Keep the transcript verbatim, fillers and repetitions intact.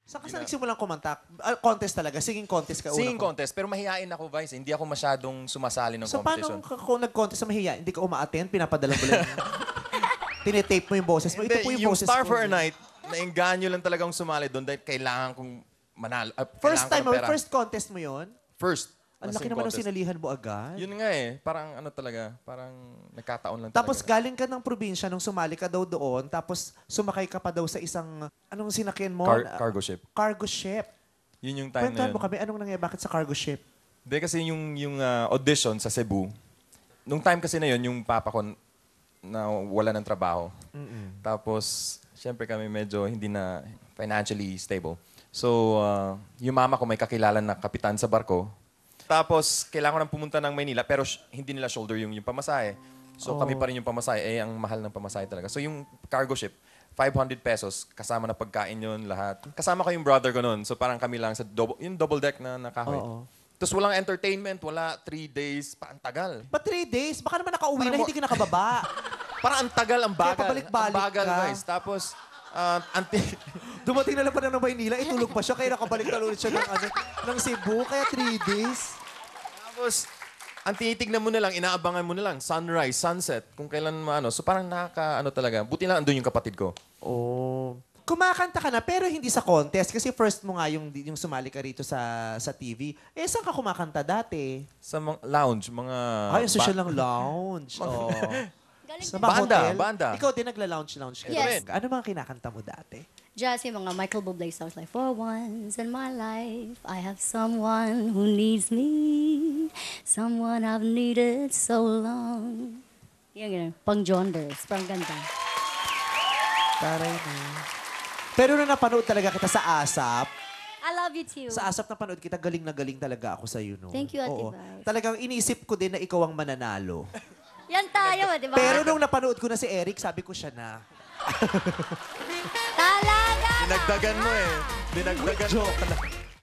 Saan ka sa nagsimulang kumanta? Ah, contest talaga? Singing contest ka? Singing una ko. contest, pero mahihain ako, Vice. Hindi ako masyadong sumasali ng So, competition. paano ka- kung nag-contest sa mahiya, hindi ka uma-attend, pinapadala mo lang. Tinetape mo yung boses mo. Ito Hindi, po yung, yung boses Star ko. for a Night, naengganyo lang talagang sumali doon dahil kailangan kong manalo. ah, First kailangan ko time ng mo, pera. first contest mo yon. First. Ang na laki singing naman ng contest. sinalihan mo agad. Yun nga eh. Parang ano talaga. Parang nagkataon lang Tapos talaga. galing ka ng probinsya nung sumali ka daw doon, tapos sumakay ka pa daw sa isang, anong sinakyan mo? Car- Ah, cargo ship. Cargo ship. Yun yung time na Kwentuhan yun. mo kami, anong nangyayari? Bakit sa cargo ship? Hindi kasi yung, yung ah, audition sa Cebu, nung time kasi na yun, yung papa ko na wala ng trabaho. Tapos, syempre kami medyo hindi na financially stable. So, ah, yung mama ko may kakilala na kapitan sa barko. Tapos, kailangan ko nang pumunta ng Maynila, pero sh- hindi nila shoulder yung, yung pamasahe. So, kami pa rin yung pamasahe. Eh, ang mahal ng pamasahe talaga. So, yung cargo ship, five hundred pesos, kasama na pagkain yun, lahat. Kasama ko yung brother ko noon. So, parang kami lang sa double, yung double deck na nakahoy. Oo. Tapos walang entertainment, wala three days, pa ang tagal. Pa three days? Baka naman nakauwi Parang na, mo- hindi ka nakababa. Parang ang tagal, ang Kaya bagal. pabalik-balik ang bagal, ka. guys. Tapos, ah, anti... Dumating na lang pa ng Maynila, itulog pa siya, kaya nakabalik na ulit siya ng, ano, ng Cebu, kaya three days. Tapos, ang tinitignan mo na lang, inaabangan mo na lang, sunrise, sunset, kung kailan maano. So parang nakaka, ano talaga, buti lang andun yung kapatid ko. Oh. Kumakanta ka na, pero hindi sa contest, kasi first mo nga yung, yung sumali ka rito sa, sa T V. Eh, saan ka kumakanta dati? Sa mga lounge, mga... Ay, ang social ba- lang lounge. Oh. Galing Sa din. mga Banda, hotel. banda. Ikaw din nagla-lounge-lounge ka. Yes. Ano bang kinakanta mo dati? Just yung mga Michael Bublé songs like, For once in my life, I have someone who needs me. Someone I've needed so long. Yan, ganun. Pang Jonders. Parang ganda. Taray na. Pero nung napanood talaga kita sa ASAP, I love you too. sa ASAP napanood kita, galing na galing talaga ako sa iyo. No? Thank you, Ate Oo. Vice. Talagang inisip ko din na ikaw ang mananalo. Yan tayo, di ba? Pero nung napanood ko na si Eric, sabi ko siya na. Talaga Dinagdagan mo eh. Dinagdagan mo. Joke lang.